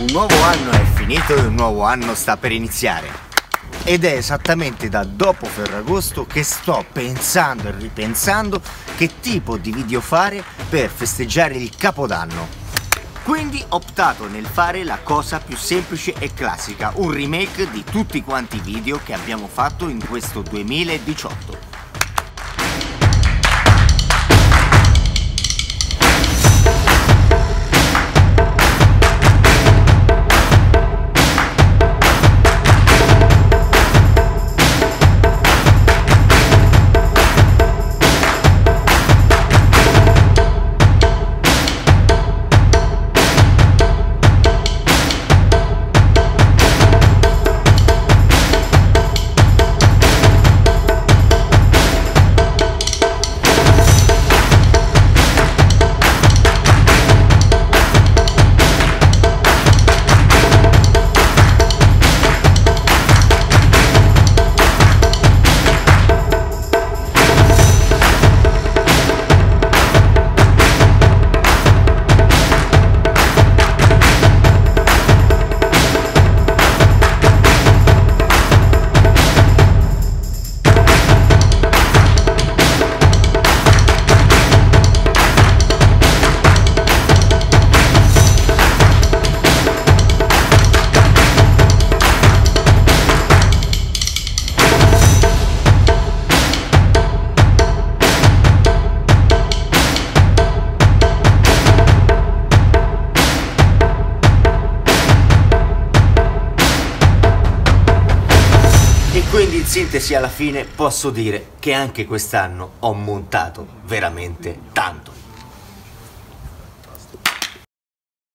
Un nuovo anno è finito e un nuovo anno sta per iniziare. Ed è esattamente da dopo Ferragosto che sto pensando e ripensando che tipo di video fare per festeggiare il Capodanno. Quindi ho optato nel fare la cosa più semplice e classica, un remake di tutti quanti i video che abbiamo fatto in questo 2018. E quindi in sintesi alla fine posso dire che anche quest'anno ho montato veramente tanto.